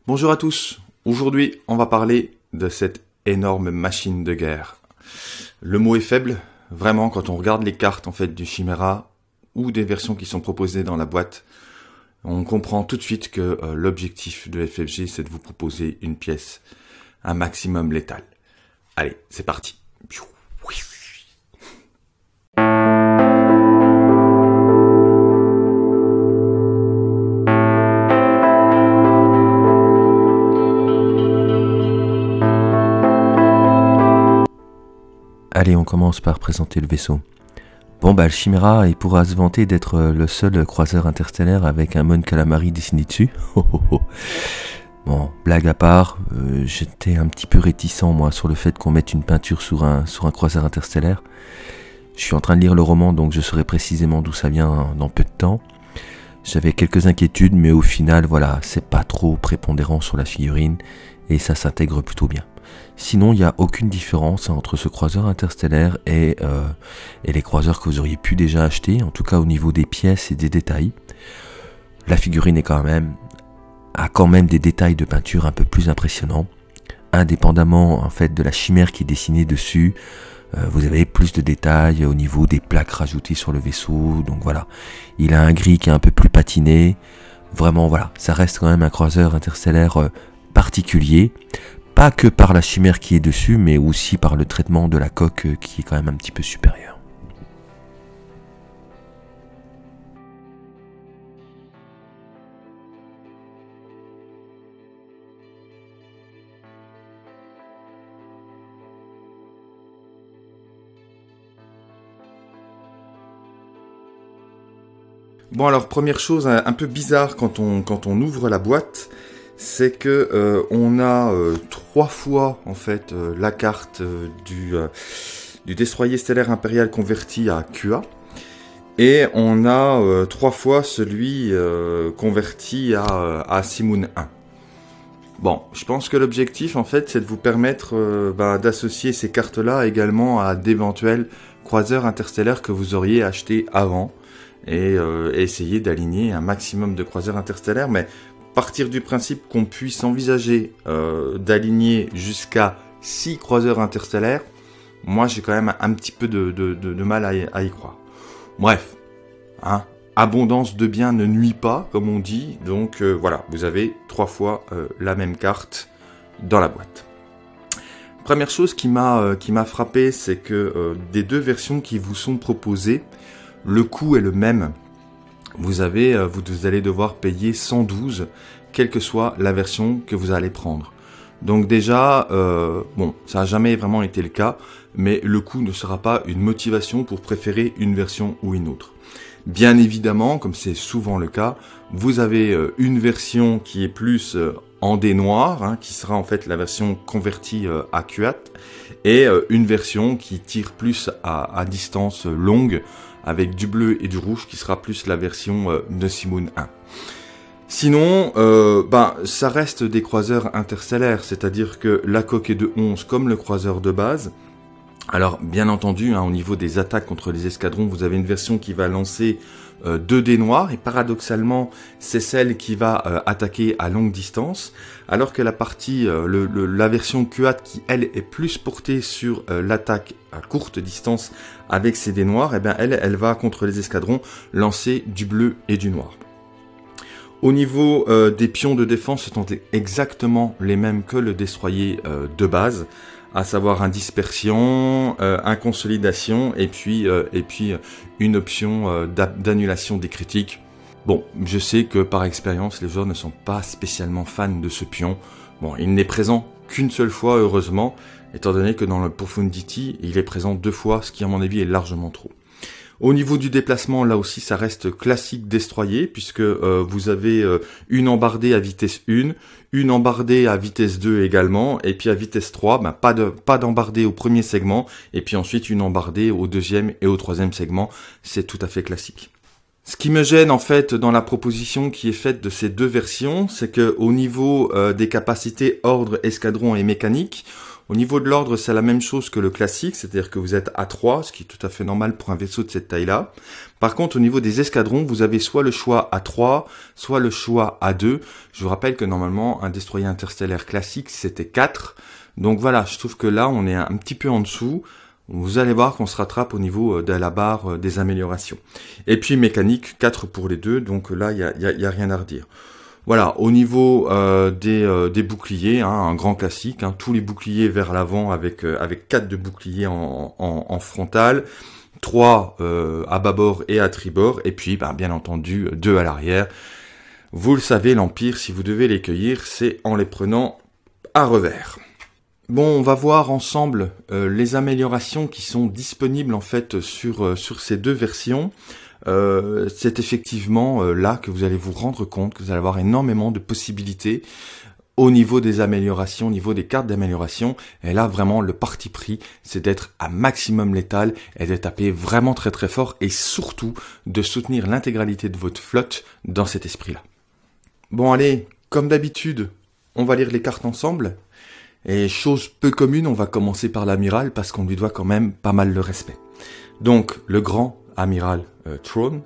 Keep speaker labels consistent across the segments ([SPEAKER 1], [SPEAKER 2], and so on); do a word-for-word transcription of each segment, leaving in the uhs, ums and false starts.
[SPEAKER 1] Bonjour à tous, aujourd'hui on va parler de cette énorme machine de guerre. Le mot est faible, vraiment quand on regarde les cartes en fait du Chimera ou des versions qui sont proposées dans la boîte, on comprend tout de suite que euh, l'objectif de F F G c'est de vous proposer une pièce un maximum létale. Allez, c'est parti.
[SPEAKER 2] Allez, on commence par présenter le vaisseau. Bon bah le Chimera, il pourra se vanter d'être le seul croiseur interstellaire avec un Mon Calamari dessiné dessus. Bon, blague à part, euh, j'étais un petit peu réticent moi sur le fait qu'on mette une peinture sur un, sur un croiseur interstellaire. Je suis en train de lire le roman donc je saurai précisément d'où ça vient dans peu de temps. J'avais quelques inquiétudes mais au final voilà, c'est pas trop prépondérant sur la figurine et ça s'intègre plutôt bien. Sinon, il n'y a aucune différence entre ce croiseur interstellaire et, euh, et les croiseurs que vous auriez pu déjà acheter, en tout cas au niveau des pièces et des détails. La figurine est quand même, a quand même des détails de peinture un peu plus impressionnants. Indépendamment en fait de la chimère qui est dessinée dessus, euh, vous avez plus de détails au niveau des plaques rajoutées sur le vaisseau. Donc voilà, il a un gris qui est un peu plus patiné. Vraiment voilà, ça reste quand même un croiseur interstellaire euh, particulier. Pas que par la chimère qui est dessus, mais aussi par le traitement de la coque qui est quand même un petit peu supérieur.
[SPEAKER 1] Bon alors première chose un peu bizarre quand on, quand on ouvre la boîte, c'est que euh, on a euh, trois fois en fait euh, la carte euh, du, euh, du destroyer stellaire impérial converti à Q A et on a euh, trois fois celui euh, converti à, à Simoon un. Bon, je pense que l'objectif en fait c'est de vous permettre euh, bah, d'associer ces cartes-là également à d'éventuels croiseurs interstellaires que vous auriez achetés avant et euh, essayer d'aligner un maximum de croiseurs interstellaires, mais partir du principe qu'on puisse envisager euh, d'aligner jusqu'à six croiseurs interstellaires, moi j'ai quand même un, un petit peu de, de, de, de mal à y, à y croire. Bref, hein, abondance de biens ne nuit pas, comme on dit, donc euh, voilà, vous avez trois fois euh, la même carte dans la boîte. Première chose qui m'a euh, qui m'a frappé, c'est que euh, des deux versions qui vous sont proposées, le coût est le même. Vous avez, vous allez devoir payer cent douze, quelle que soit la version que vous allez prendre. Donc déjà, euh, bon, ça n'a jamais vraiment été le cas, mais le coût ne sera pas une motivation pour préférer une version ou une autre. Bien évidemment, comme c'est souvent le cas, vous avez euh, une version qui est plus euh, en dés noir, hein, qui sera en fait la version convertie euh, à Q A T, et euh, une version qui tire plus à, à distance longue, avec du bleu et du rouge, qui sera plus la version euh, de Simoon un. Sinon, euh, bah, ça reste des croiseurs interstellaires, c'est-à-dire que la coque est de onze comme le croiseur de base. Alors, bien entendu, hein, au niveau des attaques contre les escadrons, vous avez une version qui va lancer euh, deux dés noirs, et paradoxalement, c'est celle qui va euh, attaquer à longue distance, alors que la partie, euh, le, le, la version Q A T qui, elle, est plus portée sur euh, l'attaque à courte distance avec ses dés noirs, et bien elle, elle va contre les escadrons lancer du bleu et du noir. Au niveau euh, des pions de défense, ce sont exactement les mêmes que le destroyer euh, de base, à savoir un dispersion, euh, un consolidation, et puis, euh, et puis une option euh, d'annulation des critiques. Bon, je sais que par expérience, les joueurs ne sont pas spécialement fans de ce pion. Bon, il n'est présent qu'une seule fois, heureusement, étant donné que dans le Profundity, il est présent deux fois, ce qui à mon avis est largement trop. Au niveau du déplacement, là aussi, ça reste classique destroyer, puisque euh, vous avez euh, une embardée à vitesse un, une embardée à vitesse deux également, et puis à vitesse trois, ben, pas de pas d'embardée au premier segment, et puis ensuite une embardée au deuxième et au troisième segment. C'est tout à fait classique. Ce qui me gêne en fait dans la proposition qui est faite de ces deux versions, c'est que au niveau euh, des capacités ordre, escadron et mécanique, Au niveau de l'ordre, c'est la même chose que le classique, c'est-à-dire que vous êtes à trois, ce qui est tout à fait normal pour un vaisseau de cette taille-là. Par contre, au niveau des escadrons, vous avez soit le choix à trois, soit le choix à deux. Je vous rappelle que normalement, un destroyer interstellaire classique, c'était quatre. Donc voilà, je trouve que là, on est un petit peu en dessous. Vous allez voir qu'on se rattrape au niveau de la barre des améliorations. Et puis mécanique, quatre pour les deux, donc là, il n'y a, y a, y a rien à redire. Voilà, au niveau euh, des, euh, des boucliers, hein, un grand classique, hein, tous les boucliers vers l'avant avec euh, avec quatre de boucliers en, en, en frontal, trois euh, à bâbord et à tribord, et puis bah, bien entendu deux à l'arrière. Vous le savez, l'Empire, si vous devez les cueillir, c'est en les prenant à revers. Bon, on va voir ensemble euh, les améliorations qui sont disponibles en fait sur euh, sur ces deux versions. Euh, c'est effectivement euh, là que vous allez vous rendre compte que vous allez avoir énormément de possibilités au niveau des améliorations, au niveau des cartes d'amélioration. Et là, vraiment, le parti pris, c'est d'être à maximum létal et de taper vraiment très très fort et surtout de soutenir l'intégralité de votre flotte dans cet esprit-là. Bon, allez, comme d'habitude, on va lire les cartes ensemble. Et chose peu commune, on va commencer par l'amiral parce qu'on lui doit quand même pas mal de respect. Donc, le grand amiral euh, Thrawn.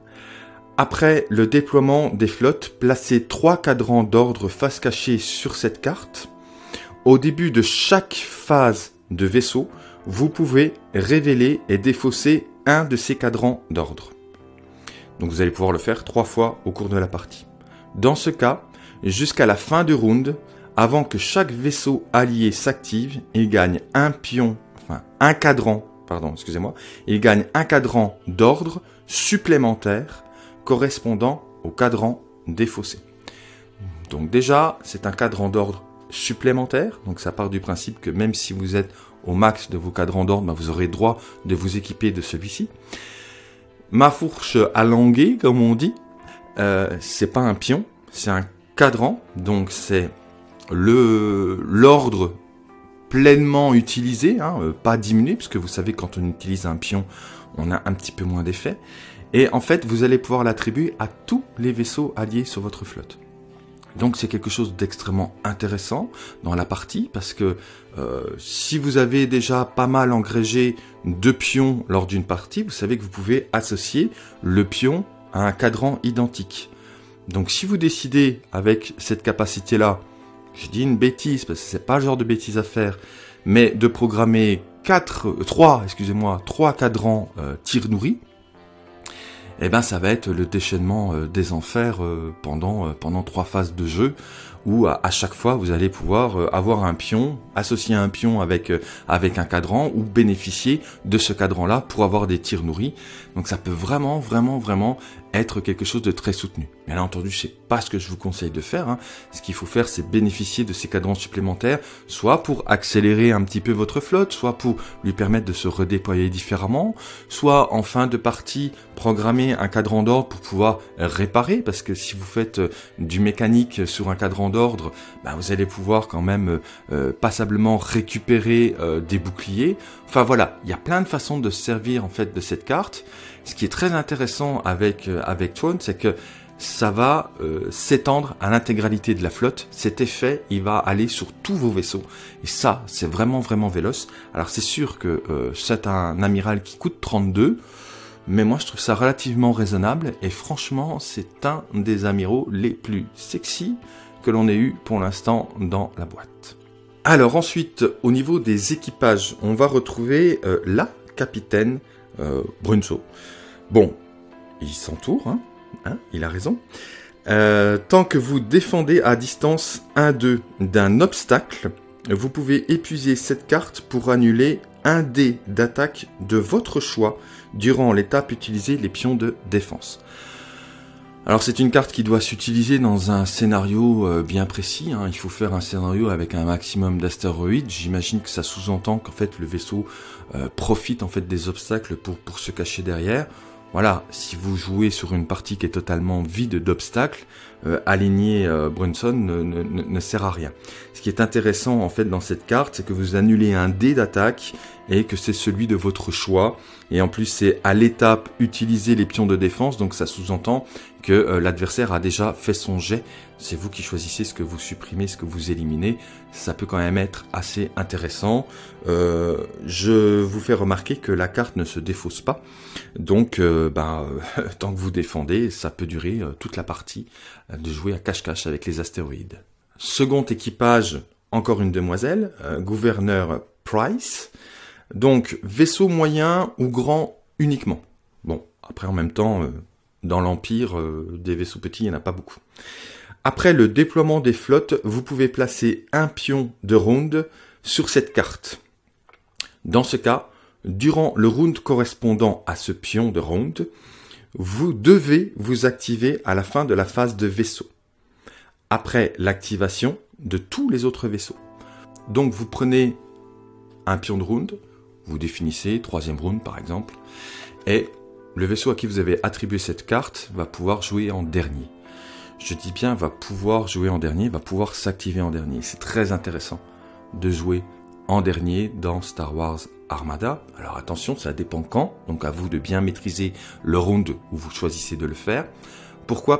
[SPEAKER 1] Après le déploiement des flottes, placez trois cadrans d'ordre face cachée sur cette carte. Au début de chaque phase de vaisseau, vous pouvez révéler et défausser un de ces cadrans d'ordre. Donc vous allez pouvoir le faire trois fois au cours de la partie. Dans ce cas, jusqu'à la fin du round, avant que chaque vaisseau allié s'active, il gagne un pion, enfin un cadran, pardon, excusez-moi, il gagne un cadran d'ordre supplémentaire correspondant au cadran défaussé. Donc déjà, c'est un cadran d'ordre supplémentaire, donc ça part du principe que même si vous êtes au max de vos cadrans d'ordre, ben vous aurez droit de vous équiper de celui-ci. Ma fourche à languer, comme on dit, euh, c'est pas un pion, c'est un cadran, donc c'est le l'ordre pleinement utilisé, hein, euh, pas diminué, puisque vous savez quand on utilise un pion, on a un petit peu moins d'effet. Et en fait, vous allez pouvoir l'attribuer à tous les vaisseaux alliés sur votre flotte. Donc c'est quelque chose d'extrêmement intéressant dans la partie, parce que euh, si vous avez déjà pas mal engrégé de pions lors d'une partie, vous savez que vous pouvez associer le pion à un cadran identique. Donc si vous décidez avec cette capacité-là, je dis une bêtise, parce que c'est pas le genre de bêtise à faire, mais de programmer quatre, trois, excusez-moi, trois cadrans euh, tir nourris, eh ben ça va être le déchaînement euh, des enfers euh, pendant euh, pendant trois phases de jeu, où à, à chaque fois vous allez pouvoir euh, avoir un pion, associer un pion avec euh, avec un cadran, ou bénéficier de ce cadran-là pour avoir des tirs nourris. Donc ça peut vraiment, vraiment, vraiment être quelque chose de très soutenu. Bien entendu, c'est pas ce que je vous conseille de faire, hein. Ce qu'il faut faire, c'est bénéficier de ces cadrans supplémentaires, soit pour accélérer un petit peu votre flotte, soit pour lui permettre de se redéployer différemment, soit en fin de partie, programmer un cadran d'ordre pour pouvoir réparer, parce que si vous faites du mécanique sur un cadran d'ordre, ben vous allez pouvoir quand même euh, passablement récupérer euh, des boucliers. Enfin voilà, il y a plein de façons de se servir en fait de cette carte. Ce qui est très intéressant avec euh, avec Thrawn, c'est que ça va euh, s'étendre à l'intégralité de la flotte. Cet effet, il va aller sur tous vos vaisseaux. Et ça, c'est vraiment, vraiment véloce. Alors c'est sûr que euh, c'est un amiral qui coûte trente-deux, mais moi je trouve ça relativement raisonnable. Et franchement, c'est un des amiraux les plus sexy que l'on ait eu pour l'instant dans la boîte. Alors ensuite, au niveau des équipages, on va retrouver euh, la capitaine euh, Brunso. Bon, il s'entoure, hein. Hein, il a raison. Euh, tant que vous défendez à distance un deux d'un obstacle, vous pouvez épuiser cette carte pour annuler un dé d'attaque de votre choix durant l'étape utiliser les pions de défense. Alors c'est une carte qui doit s'utiliser dans un scénario euh, bien précis, hein. Il faut faire un scénario avec un maximum d'astéroïdes. J'imagine que ça sous-entend qu'en fait le vaisseau euh, profite en fait des obstacles pour, pour se cacher derrière. Voilà, si vous jouez sur une partie qui est totalement vide d'obstacles, euh, aligner euh, Brunson ne, ne, ne sert à rien. Ce qui est intéressant en fait dans cette carte, c'est que vous annulez un dé d'attaque et que c'est celui de votre choix. Et en plus, c'est à l'étape utiliser les pions de défense, donc ça sous-entend que euh, l'adversaire a déjà fait son jet. C'est vous qui choisissez ce que vous supprimez, ce que vous éliminez. Ça peut quand même être assez intéressant. Euh, je vous fais remarquer que la carte ne se défausse pas. Donc, euh, ben, euh, tant que vous défendez, ça peut durer euh, toute la partie euh, de jouer à cache-cache avec les astéroïdes. Second équipage, encore une demoiselle, euh, gouverneur Price. Donc, vaisseau moyen ou grand uniquement. Bon, après en même temps, euh, dans l'Empire, euh, des vaisseaux petits, il n'y en a pas beaucoup. Après le déploiement des flottes, vous pouvez placer un pion de round sur cette carte. Dans ce cas, durant le round correspondant à ce pion de round, vous devez vous activer à la fin de la phase de vaisseau, après l'activation de tous les autres vaisseaux. Donc vous prenez un pion de round, vous définissez, troisième round par exemple, et le vaisseau à qui vous avez attribué cette carte va pouvoir jouer en dernier. Je dis bien va pouvoir jouer en dernier, va pouvoir s'activer en dernier. C'est très intéressant de jouer en dernier dans Star Wars Armada. Alors attention, ça dépend quand, donc à vous de bien maîtriser le round où vous choisissez de le faire. Pourquoi ?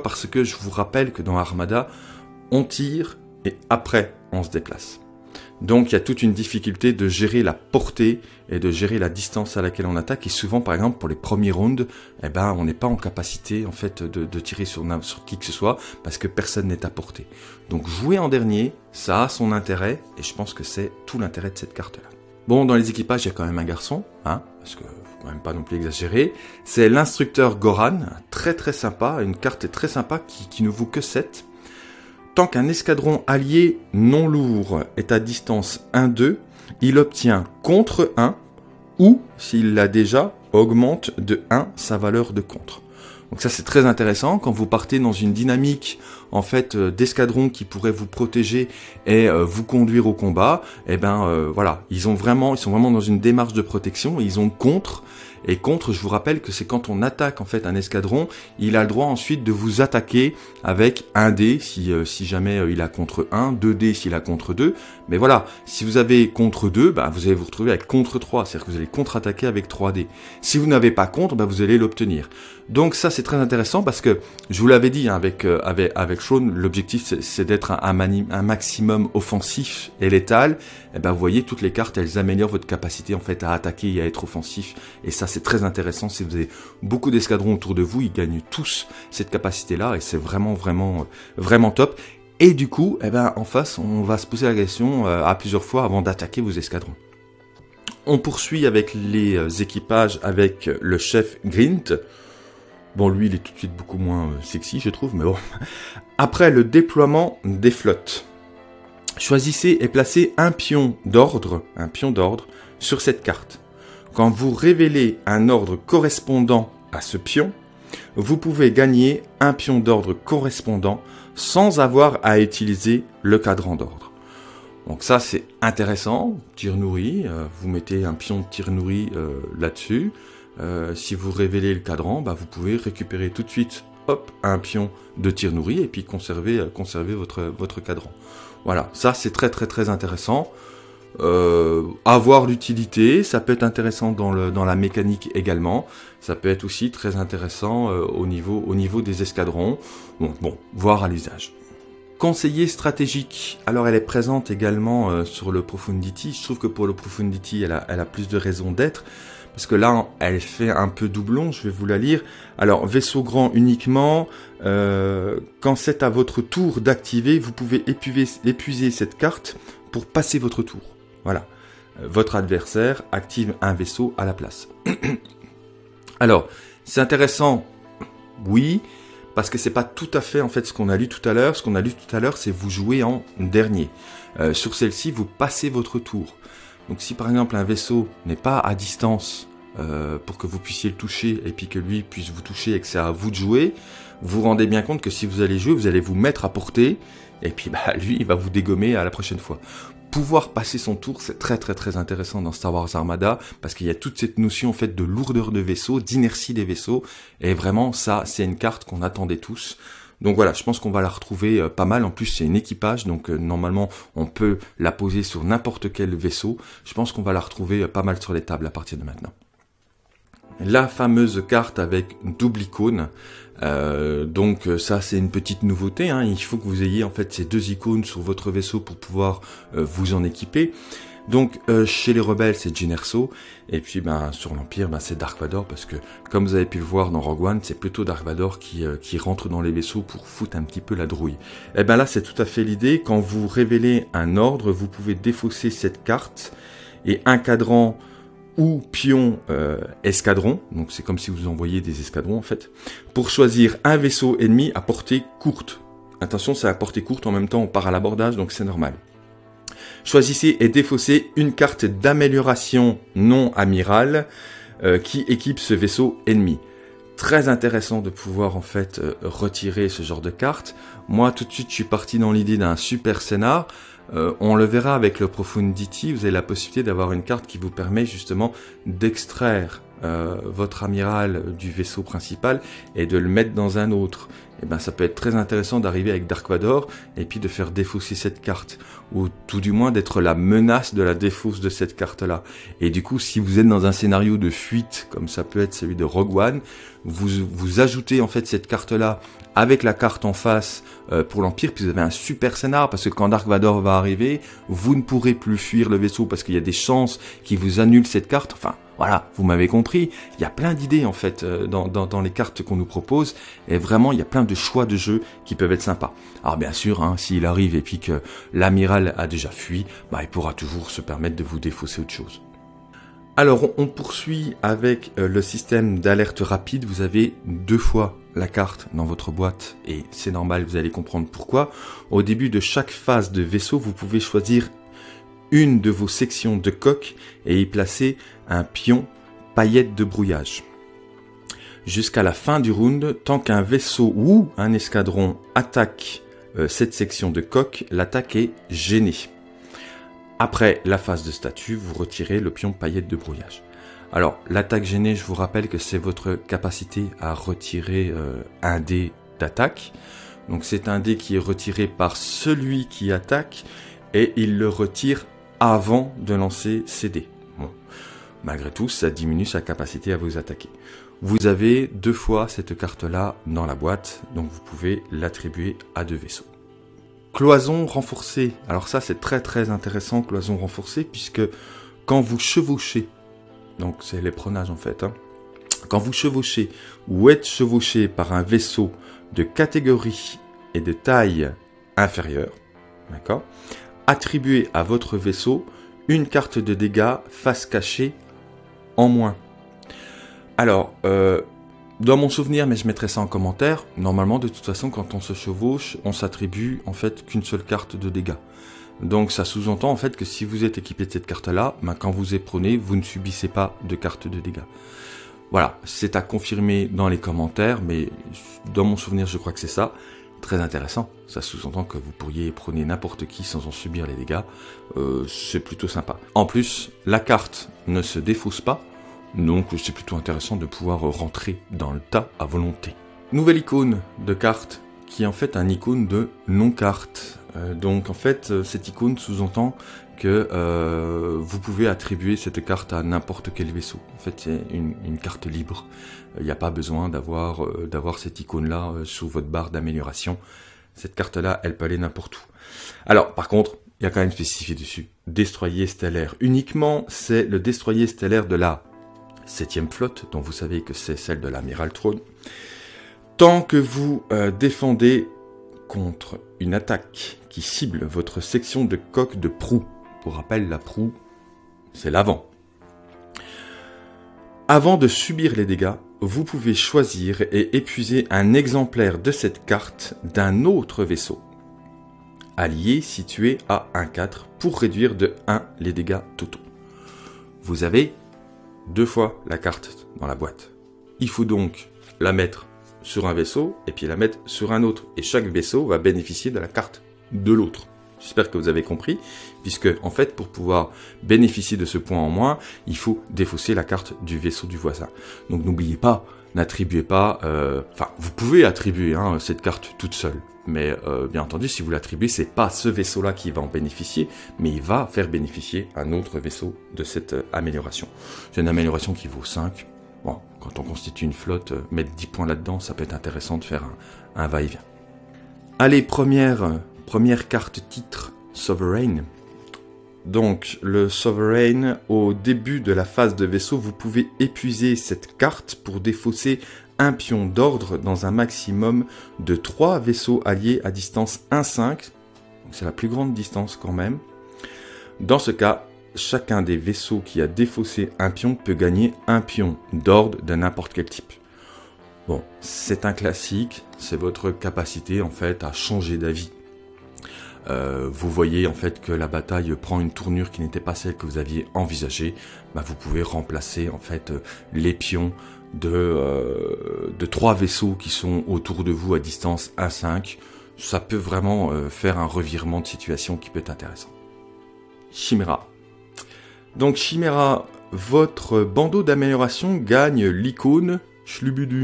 [SPEAKER 1] Parce que je vous rappelle que dans Armada, on tire et après on se déplace. Donc il y a toute une difficulté de gérer la portée et de gérer la distance à laquelle on attaque. Et souvent, par exemple, pour les premiers rounds, eh ben, on n'est pas en capacité en fait de, de tirer sur, sur qui que ce soit parce que personne n'est à portée. Donc jouer en dernier, ça a son intérêt et je pense que c'est tout l'intérêt de cette carte-là. Bon, dans les équipages, il y a quand même un garçon, hein, parce que faut quand même pas non plus exagérer. C'est l'instructeur Goran, très très sympa, une carte très sympa qui, qui ne vaut que sept. Tant qu'un escadron allié non lourd est à distance un deux, il obtient contre un, ou, s'il l'a déjà, augmente de un sa valeur de contre. Donc ça c'est très intéressant, quand vous partez dans une dynamique en fait euh, d'escadron qui pourrait vous protéger et euh, vous conduire au combat, et eh ben euh, voilà, ils ont vraiment, ils sont vraiment dans une démarche de protection, et ils ont contre. Et contre, je vous rappelle que c'est quand on attaque en fait un escadron, il a le droit ensuite de vous attaquer avec un dé si, euh, si jamais euh, il a contre un, deux dés s'il a contre deux. Mais voilà, si vous avez contre deux, bah, vous allez vous retrouver avec contre trois, c'est-à-dire que vous allez contre-attaquer avec trois dés. Si vous n'avez pas contre, bah, vous allez l'obtenir. Donc ça c'est très intéressant parce que, je vous l'avais dit hein, avec, euh, avec, avec Sean, l'objectif c'est, c'est d'être un, un, mani- un maximum offensif et létal. Et ben vous voyez, toutes les cartes elles améliorent votre capacité en fait à attaquer et à être offensif. Et ça c'est très intéressant, si vous avez beaucoup d'escadrons autour de vous, ils gagnent tous cette capacité-là et c'est vraiment vraiment vraiment top. Et du coup, eh ben en face, on va se poser la question euh, à plusieurs fois avant d'attaquer vos escadrons. On poursuit avec les euh, équipages avec le chef Grint. Bon, lui, il est tout de suite beaucoup moins euh, sexy, je trouve, mais bon. Après le déploiement des flottes, choisissez et placez un pion d'ordre, un pion d'ordre sur cette carte. Quand vous révélez un ordre correspondant à ce pion, vous pouvez gagner un pion d'ordre correspondant sans avoir à utiliser le cadran d'ordre. Donc ça c'est intéressant, tir nourri, euh, vous mettez un pion de tir nourri euh, là-dessus. Euh, si vous révélez le cadran, bah, vous pouvez récupérer tout de suite hop, un pion de tir nourri et puis conserver, euh, conserver votre, votre cadran. Voilà, ça c'est très très très intéressant. Euh, avoir l'utilité, ça peut être intéressant dans, le, dans la mécanique également, ça peut être aussi très intéressant euh, au, niveau, au niveau des escadrons, bon, bon, voir à l'usage. Conseiller stratégique, alors elle est présente également euh, sur le Profundity. Je trouve que pour le Profundity elle a, elle a plus de raisons d'être, parce que là elle fait un peu doublon, je vais vous la lire. Alors vaisseau grand uniquement, euh, quand c'est à votre tour d'activer, vous pouvez épuiser, épuiser cette carte pour passer votre tour. Voilà, votre adversaire active un vaisseau à la place. Alors, c'est intéressant, oui, parce que c'est pas tout à fait en fait ce qu'on a lu tout à l'heure. Ce qu'on a lu tout à l'heure, c'est vous jouez en dernier. Euh, sur celle-ci, vous passez votre tour. Donc si par exemple un vaisseau n'est pas à distance euh, pour que vous puissiez le toucher et puis que lui puisse vous toucher et que c'est à vous de jouer, vous vous rendez bien compte que si vous allez jouer, vous allez vous mettre à portée et puis bah, lui, il va vous dégommer à la prochaine fois. Pouvoir passer son tour, c'est très très très intéressant dans Star Wars Armada, parce qu'il y a toute cette notion en fait de lourdeur de vaisseau, d'inertie des vaisseaux, et vraiment ça, c'est une carte qu'on attendait tous. Donc voilà, je pense qu'on va la retrouver euh, pas mal. En plus, c'est une équipage, donc euh, normalement, on peut la poser sur n'importe quel vaisseau. Je pense qu'on va la retrouver euh, pas mal sur les tables à partir de maintenant. La fameuse carte avec double icône. Euh, donc ça, c'est une petite nouveauté, hein. Il faut que vous ayez en fait ces deux icônes sur votre vaisseau pour pouvoir euh, vous en équiper. Donc euh, chez les rebelles c'est Jyn Erso, et puis ben sur l'Empire ben, c'est Dark Vador, parce que comme vous avez pu le voir dans Rogue One, c'est plutôt Dark Vador qui, euh, qui rentre dans les vaisseaux pour foutre un petit peu la drouille. Et ben là c'est tout à fait l'idée. Quand vous révélez un ordre, vous pouvez défausser cette carte et un cadran ou pion euh, escadron, donc c'est comme si vous envoyiez des escadrons en fait, pour choisir un vaisseau ennemi à portée courte. Attention, c'est à portée courte, en même temps on part à l'abordage, donc c'est normal. Choisissez et défaussez une carte d'amélioration non amirale euh, qui équipe ce vaisseau ennemi. Très intéressant de pouvoir en fait euh, retirer ce genre de carte. Moi tout de suite je suis parti dans l'idée d'un super scénar. Euh, on le verra avec le Profundity, vous avez la possibilité d'avoir une carte qui vous permet justement d'extraire euh, votre amiral du vaisseau principal et de le mettre dans un autre. Et ben ça peut être très intéressant d'arriver avec Dark Vador et puis de faire défausser cette carte, ou tout du moins d'être la menace de la défausse de cette carte-là. Et du coup, si vous êtes dans un scénario de fuite, comme ça peut être celui de Rogue One, vous, vous ajoutez en fait cette carte-là avec la carte en face euh, pour l'Empire, puis vous avez un super scénar, parce que quand Dark Vador va arriver, vous ne pourrez plus fuir le vaisseau, parce qu'il y a des chances qu'il vous annule cette carte. Enfin, voilà, vous m'avez compris, il y a plein d'idées en fait euh, dans, dans, dans les cartes qu'on nous propose, et vraiment il y a plein de choix de jeu qui peuvent être sympas. Alors bien sûr, hein, s'il arrive et puis que l'amiral a déjà fui, bah, il pourra toujours se permettre de vous défausser autre chose. Alors on poursuit avec euh, le système d'alerte rapide. Vous avez deux fois la carte dans votre boîte et c'est normal, vous allez comprendre pourquoi. Au début de chaque phase de vaisseau, vous pouvez choisir une de vos sections de coque et y placer un pion paillette de brouillage. Jusqu'à la fin du round, tant qu'un vaisseau ou un escadron attaque euh, cette section de coque, l'attaque est gênée. Après la phase de statut, vous retirez le pion paillette de brouillage. Alors, l'attaque gênée, je vous rappelle que c'est votre capacité à retirer euh, un dé d'attaque. Donc c'est un dé qui est retiré par celui qui attaque et il le retire avant de lancer ses dés. Bon. Malgré tout, ça diminue sa capacité à vous attaquer. Vous avez deux fois cette carte-là dans la boîte, donc vous pouvez l'attribuer à deux vaisseaux. Cloison renforcée. Alors ça, c'est très très intéressant, cloison renforcée, puisque quand vous chevauchez, donc c'est l'éperonnage en fait, hein, quand vous chevauchez ou êtes chevauché par un vaisseau de catégorie et de taille inférieure, d'accord, attribuez à votre vaisseau une carte de dégâts face cachée en moins. Alors, euh, dans mon souvenir, mais je mettrai ça en commentaire, normalement, de toute façon, quand on se chevauche, on s'attribue en fait qu'une seule carte de dégâts. Donc ça sous-entend en fait que si vous êtes équipé de cette carte-là, ben, quand vous éprenez, vous ne subissez pas de carte de dégâts. Voilà, c'est à confirmer dans les commentaires, mais dans mon souvenir, je crois que c'est ça. Très intéressant, ça sous-entend que vous pourriez éperonner n'importe qui sans en subir les dégâts, euh, c'est plutôt sympa. En plus, la carte ne se défausse pas, donc c'est plutôt intéressant de pouvoir rentrer dans le tas à volonté. Nouvelle icône de carte, qui est en fait un icône de non-carte. Euh, donc en fait, cette icône sous-entend que euh, vous pouvez attribuer cette carte à n'importe quel vaisseau. En fait, c'est une, une carte libre. Il n'y a pas besoin d'avoir euh, d'avoir cette icône-là euh, sous votre barre d'amélioration. Cette carte-là, elle peut aller n'importe où. Alors, par contre, il y a quand même spécifié dessus. Destroyer stellaire. Uniquement, c'est le destroyer stellaire de la septième flotte, dont vous savez que c'est celle de l'amiral Thrawn. Tant que vous euh, défendez contre une attaque qui cible votre section de coque de proue. Pour rappel, la proue, c'est l'avant. Avant de subir les dégâts, vous pouvez choisir et épuiser un exemplaire de cette carte d'un autre vaisseau allié situé à un virgule quatre pour réduire de un les dégâts totaux. Vous avez deux fois la carte dans la boîte. Il faut donc la mettre sur un vaisseau et puis la mettre sur un autre. Et chaque vaisseau va bénéficier de la carte de l'autre. J'espère que vous avez compris, puisque en fait, pour pouvoir bénéficier de ce point en moins, il faut défausser la carte du vaisseau du voisin. Donc n'oubliez pas, n'attribuez pas... Enfin, euh, vous pouvez attribuer hein, cette carte toute seule. Mais euh, bien entendu, si vous l'attribuez, c'est pas ce vaisseau-là qui va en bénéficier, mais il va faire bénéficier un autre vaisseau de cette euh, amélioration. C'est une amélioration qui vaut cinq. Bon, quand on constitue une flotte, euh, mettre dix points là-dedans, ça peut être intéressant de faire un, un va-et-vient. Allez, première, euh, première carte titre, Sovereign. Donc, le Sovereign, au début de la phase de vaisseau, vous pouvez épuiser cette carte pour défausser un pion d'ordre dans un maximum de trois vaisseaux alliés à distance un virgule cinq. C'est la plus grande distance quand même. Dans ce cas, chacun des vaisseaux qui a défaussé un pion peut gagner un pion d'ordre de n'importe quel type. Bon, c'est un classique, c'est votre capacité en fait à changer d'avis. Euh, vous voyez en fait que la bataille prend une tournure qui n'était pas celle que vous aviez envisagée, bah, vous pouvez remplacer en fait les pions de, euh, de trois vaisseaux qui sont autour de vous à distance un virgule cinq. Ça peut vraiment euh, faire un revirement de situation qui peut être intéressant. Chimera. Donc Chimera, votre bandeau d'amélioration gagne l'icône Schlubudu.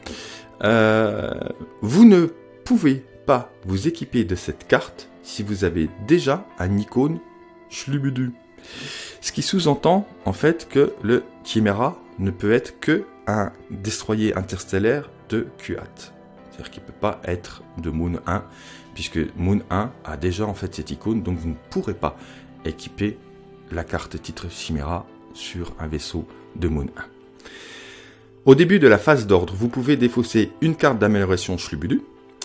[SPEAKER 1] Euh, vous ne pouvez pas vous équiper de cette carte si vous avez déjà un icône Schlubudu. Ce qui sous-entend en fait que le Chimera ne peut être que un destroyer interstellaire de Q A T. C'est-à-dire qu'il ne peut pas être de Moon un, puisque Moon un a déjà en fait cette icône, donc vous ne pourrez pas équiper la carte titre Chimera sur un vaisseau de Moon un. Au début de la phase d'ordre, vous pouvez défausser une carte d'amélioration Schlubudu,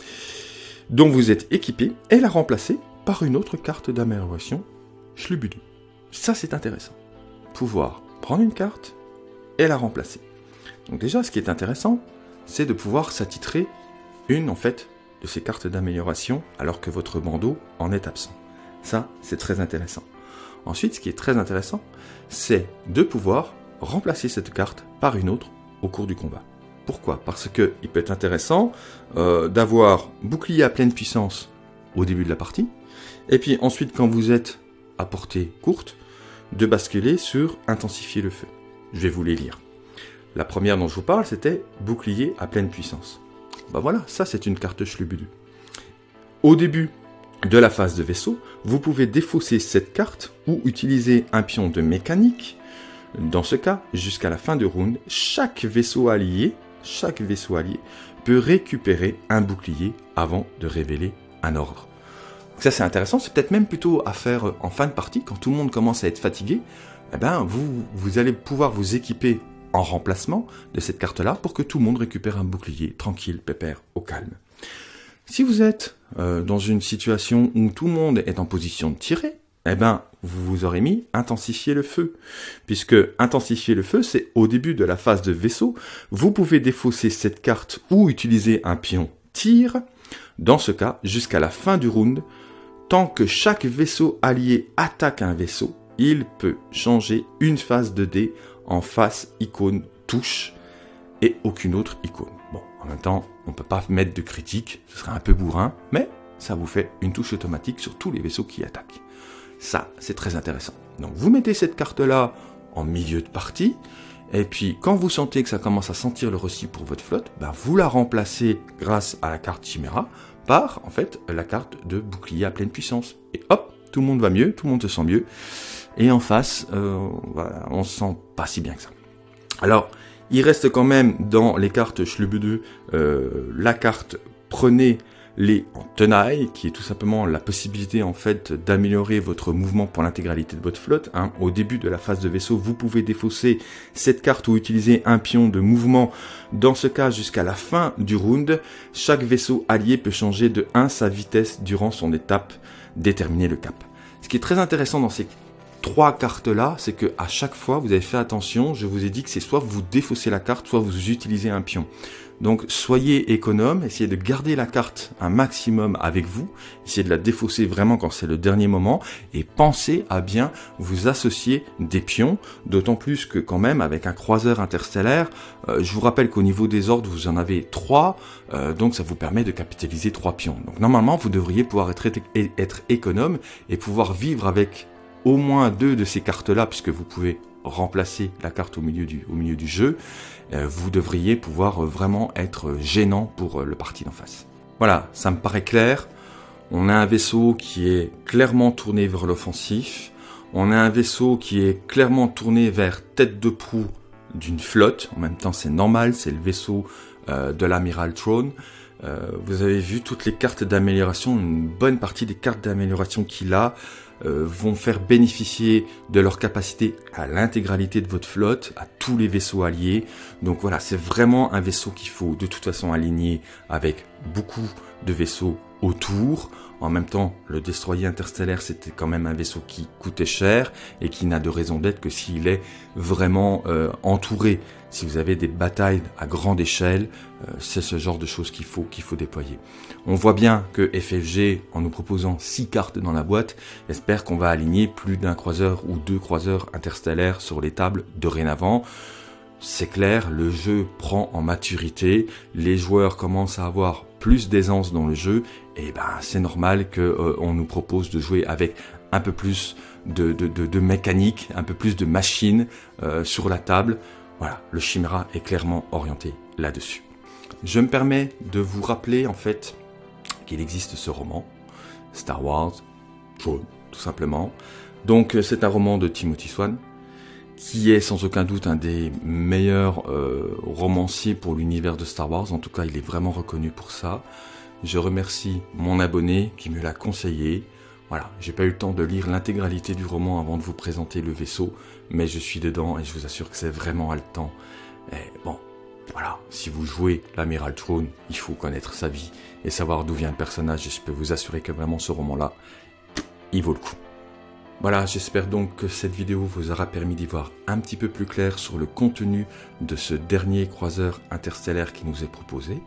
[SPEAKER 1] dont vous êtes équipé, et la remplacer par une autre carte d'amélioration Schlubudu. Ça c'est intéressant. Pouvoir prendre une carte et la remplacer. Donc déjà, ce qui est intéressant, c'est de pouvoir s'attitrer une, en fait, de ces cartes d'amélioration, alors que votre bandeau en est absent. Ça, c'est très intéressant. Ensuite, ce qui est très intéressant, c'est de pouvoir remplacer cette carte par une autre au cours du combat. Pourquoi ? Parce que il peut être intéressant euh, d'avoir bouclier à pleine puissance au début de la partie, et puis ensuite, quand vous êtes à portée courte, de basculer sur intensifier le feu. Je vais vous les lire. La première dont je vous parle, c'était bouclier à pleine puissance. Ben voilà, ça c'est une carte Schlubudu. Au début de la phase de vaisseau, vous pouvez défausser cette carte ou utiliser un pion de mécanique. Dans ce cas, jusqu'à la fin du round, chaque vaisseau allié, chaque vaisseau allié peut récupérer un bouclier avant de révéler un ordre. Donc ça c'est intéressant, c'est peut-être même plutôt à faire en fin de partie, quand tout le monde commence à être fatigué, eh ben, vous, vous allez pouvoir vous équiper en remplacement de cette carte-là pour que tout le monde récupère un bouclier tranquille, pépère, au calme. Si vous êtes euh, dans une situation où tout le monde est en position de tirer, eh ben, vous vous aurez mis intensifier le feu. Puisque intensifier le feu, c'est au début de la phase de vaisseau, vous pouvez défausser cette carte ou utiliser un pion tir, dans ce cas, jusqu'à la fin du round, tant que chaque vaisseau allié attaque un vaisseau, il peut changer une phase de dé en face icône touche et aucune autre icône. Bon, en même temps, on ne peut pas mettre de critique, ce serait un peu bourrin, mais ça vous fait une touche automatique sur tous les vaisseaux qui attaquent. Ça, c'est très intéressant. Donc vous mettez cette carte-là en milieu de partie, et puis quand vous sentez que ça commence à sentir le rosti pour votre flotte, ben vous la remplacez grâce à la carte Chimera par, en fait, la carte de bouclier à pleine puissance. Et hop, tout le monde va mieux, tout le monde se sent mieux. Et en face, euh, voilà, on se sent pas si bien que ça. Alors, il reste quand même dans les cartes Schlubudu euh, la carte prenez les en tenaille, qui est tout simplement la possibilité en fait d'améliorer votre mouvement pour l'intégralité de votre flotte. Hein. Au début de la phase de vaisseau, vous pouvez défausser cette carte ou utiliser un pion de mouvement. Dans ce cas, jusqu'à la fin du round, chaque vaisseau allié peut changer de un sa vitesse durant son étape, déterminer le cap. Ce qui est très intéressant dans ces trois cartes-là, c'est que à chaque fois, vous avez fait attention, je vous ai dit que c'est soit vous défaussez la carte, soit vous utilisez un pion. Donc soyez économe, essayez de garder la carte un maximum avec vous, essayez de la défausser vraiment quand c'est le dernier moment, et pensez à bien vous associer des pions, d'autant plus que quand même avec un croiseur interstellaire, euh, je vous rappelle qu'au niveau des ordres vous en avez trois, euh, donc ça vous permet de capitaliser trois pions. Donc normalement vous devriez pouvoir être, être économe et pouvoir vivre avec au moins deux de ces cartes-là, puisque vous pouvez remplacer la carte au milieu du, au milieu du jeu, euh, vous devriez pouvoir euh, vraiment être gênant pour euh, le parti d'en face. Voilà, ça me paraît clair. On a un vaisseau qui est clairement tourné vers l'offensif. On a un vaisseau qui est clairement tourné vers tête de proue d'une flotte. En même temps, c'est normal, c'est le vaisseau euh, de l'amiral Thrawn. Euh, vous avez vu toutes les cartes d'amélioration, une bonne partie des cartes d'amélioration qu'il a euh, vont faire bénéficier de leur capacité à l'intégralité de votre flotte, à tous les vaisseaux alliés. Donc voilà, c'est vraiment un vaisseau qu'il faut de toute façon aligner avec beaucoup de vaisseaux autour. En même temps, le destroyer interstellaire, c'était quand même un vaisseau qui coûtait cher et qui n'a de raison d'être que s'il est vraiment euh, entouré. Si vous avez des batailles à grande échelle, euh, c'est ce genre de choses qu'il faut, qu'il faut déployer. On voit bien que F F G, en nous proposant six cartes dans la boîte, espère qu'on va aligner plus d'un croiseur ou deux croiseurs interstellaires sur les tables dorénavant. C'est clair, le jeu prend en maturité, les joueurs commencent à avoir plus d'aisance dans le jeu, et ben c'est normal que euh, on nous propose de jouer avec un peu plus de, de, de, de mécanique, un peu plus de machine euh, sur la table. Voilà, le Chimera est clairement orienté là-dessus. Je me permets de vous rappeler en fait qu'il existe ce roman, Star Wars, Thrawn, tout simplement. Donc c'est un roman de Timothy Zahn, qui est sans aucun doute un des meilleurs euh, romanciers pour l'univers de Star Wars. En tout cas, il est vraiment reconnu pour ça. Je remercie mon abonné qui me l'a conseillé. Voilà, j'ai pas eu le temps de lire l'intégralité du roman avant de vous présenter le vaisseau, mais je suis dedans et je vous assure que c'est vraiment haletant. Et bon, voilà, si vous jouez l'amiral Thrawn, il faut connaître sa vie et savoir d'où vient le personnage, et je peux vous assurer que vraiment ce roman-là, il vaut le coup. Voilà, j'espère donc que cette vidéo vous aura permis d'y voir un petit peu plus clair sur le contenu de ce dernier croiseur interstellaire qui nous est proposé.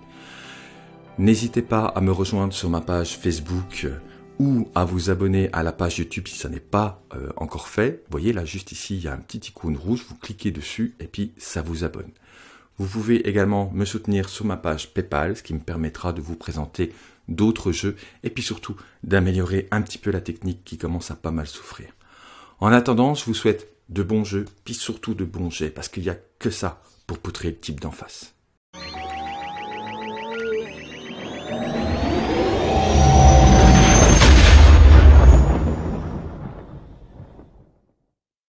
[SPEAKER 1] N'hésitez pas à me rejoindre sur ma page Facebook ou à vous abonner à la page YouTube si ça n'est pas euh, encore fait. Vous voyez là, juste ici, il y a un petit icône rouge, vous cliquez dessus et puis ça vous abonne. Vous pouvez également me soutenir sur ma page PayPal, ce qui me permettra de vous présenter d'autres jeux et puis surtout d'améliorer un petit peu la technique qui commence à pas mal souffrir. En attendant, je vous souhaite de bons jeux, puis surtout de bons jets, parce qu'il n'y a que ça pour poutrer le type d'en face.